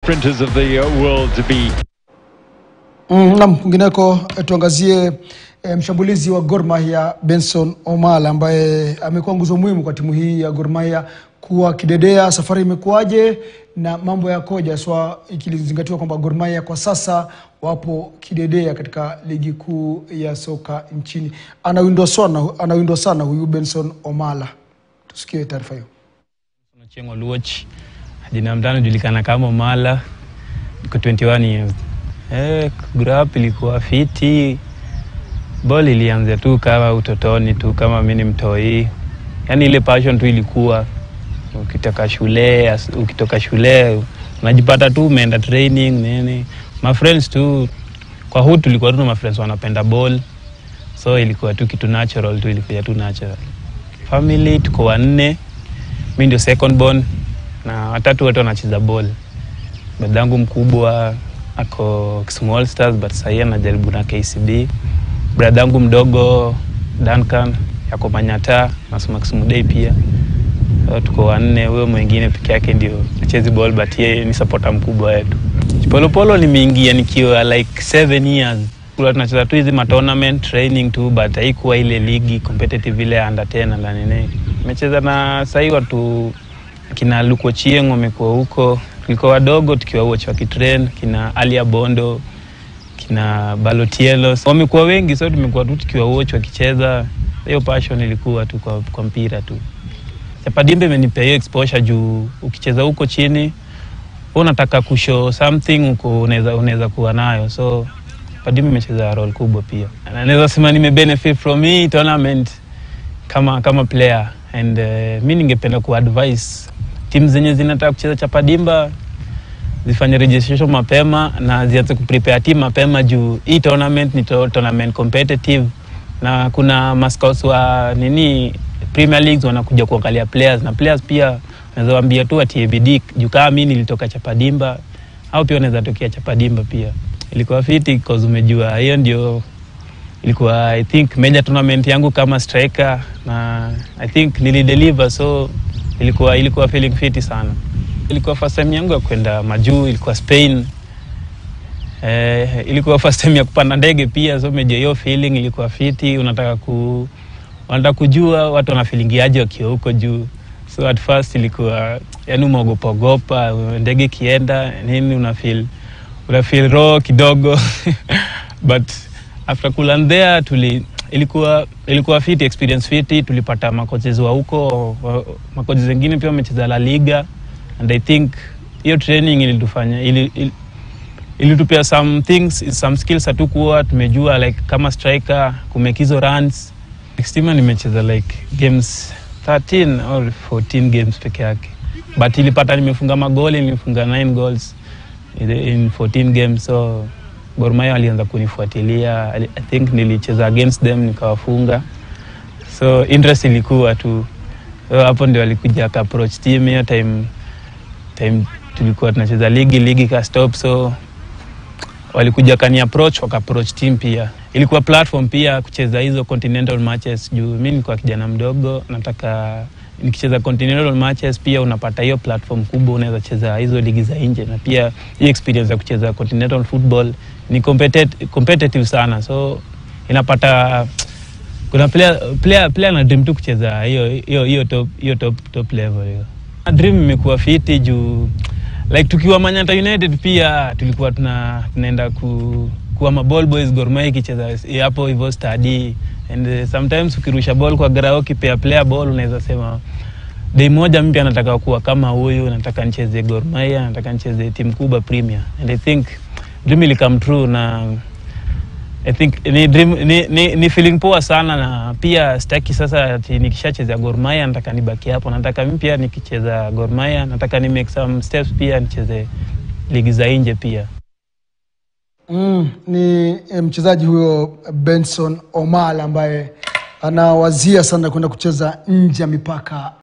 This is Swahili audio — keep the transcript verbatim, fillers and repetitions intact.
sprinters of the world to be. Mm, na mwingineko tuangazie e, mshambulizi wa Gor Mahia Benson Omala ambaye amekuwa nguzo muhimu kwa timu hii ya Gor Mahia kuwa kidedea. Safari imekuaje na mambo yakoje swa ikilizingatiwa kwamba Gor Mahia kwa sasa wapo kidedea katika ligi kuu ya soka nchini? Anawindwa sana, anawindwa sana huyu Benson Omala. Tusikie taarifa hiyo. Chengo Luoch, jina mtano julikana kama Omala, niko twenty-one years. Eh, grow up ilikuwa fiti. Ball ilianza tu kama utotoni tu, kama mimi ni mtoi. Yaani ile passion tu ilikuwa ukitoka shule, ukitoka shule unajipata tu umeenda training nini. My friends tu kwa hutu tulikuwa tu na my friends wanapenda ball. So ilikuwa tu kitu natural tu, ilikuwa tu natural. Family tuko wanne. Mimi ndio second born na watatu wote wanacheza ball. Badangu mkubwa ako Small Stars but sasa anajaribu na K C B. Bradangu mdogo Duncan yako Manyata na Maximum Day pia. So, tuko wanne, wewe mwingine peke yake ndio anacheza ball but yeye ni supporter mkubwa wetu. Polo polo nimeingia nikiwa like seven years. Kula tunacheza tu hizi ma tournament training tu but haikuwa ile ligi competitive ile under ten na nini. Nimecheza na sasa watu kina Luko Chiengo wamekuwa huko. Tulikuwa wadogo tukiwa watch wakitrain kina Alia Bondo, kina Balotielo. Wamekuwa wengi, so tumekuwa tu tukiwa watch wakicheza. Hiyo passion ilikuwa tu kwa, kwa mpira tu. Chapadimbe imenipea hiyo exposure juu ukicheza huko chini unataka kushow something uko unaweza unaweza kuwa nayo. So Chapadimbe imecheza role kubwa pia. Na naweza sema nime benefit from me tournament kama kama player and uh, mimi ningependa ku advise timu zenye zinataka kucheza Chapadimba zifanye registration mapema na zianze ku prepare team mapema juu hii tournament ni to tournament competitive na kuna mascouts wa nini Premier Leagues wanakuja kuangalia players na players pia naweza waambia tu ati B D juu kama mimi nilitoka Chapadimba au pia wanaweza tokea Chapadimba pia. Ilikuwa fiti cause umejua hiyo ndio ilikuwa I think major tournament yangu kama striker na I think nili deliver, so ilikuwa ilikuwa feeling fiti sana. Ilikuwa first time yangu ya kwenda majuu, ilikuwa Spain. Eh, ilikuwa first time ya kupanda ndege pia, so umejua hiyo feeling ilikuwa fiti. Unataka ku unataka kujua watu wana feeling aje wakiwa huko juu. So at first ilikuwa yani umeogopa ogopa, ndege kienda nini una feel una feel raw kidogo but after kuland there tuli ilikuwa ilikuwa fit experience fiti. Tulipata makoches wa huko, makoches wengine pia wamecheza La Liga and I think hiyo training ilitufanya ili ilitupea some things some skills hatukuwa tumejua like kama striker kumekizo runs. Next time nimecheza like games thirteen or fourteen games peke yake but ilipata nimefunga magoli, nilifunga nine goals in fourteen games. So Gor Mahia alianza kunifuatilia. I think nilicheza against them nikawafunga. So interest ilikuwa tu. So, hapo ndio walikuja ka approach team hiyo time time tulikuwa tunacheza ligi ligi ka stop, so walikuja kani approach waka approach team pia. Ilikuwa platform pia kucheza hizo continental matches juu mimi nilikuwa kijana mdogo nataka nikicheza continental matches pia unapata hiyo platform kubwa, unaweza cheza hizo ligi za nje na pia hii experience ya kucheza continental football ni competitive competitive sana. So inapata kuna player player player na dream tu kucheza hiyo hiyo hiyo top hiyo top top level hiyo. Dream imekuwa fiti juu like tukiwa Manyata United pia tulikuwa tuna tunaenda ku kuwa ma ball boys Gor Mahia ikicheza hapo hivyo study and uh, sometimes ukirusha ball kwa ground kipea player ball unaweza sema day moja mimi nataka kuwa kama huyu, nataka nicheze Gor Mahia, nataka nicheze timu kubwa Premier and I think dream will come true na I think ni dream ni, ni, ni feeling poa sana na pia sitaki sasa nikishacheza Gor Mahia nataka nibaki hapo, nataka mimi pia nikicheza Gor Mahia nataka ni make some steps pia nicheze ligi za nje pia. Mm, ni mchezaji huyo Benson Omala ambaye anawazia sana kwenda kucheza nje ya mipaka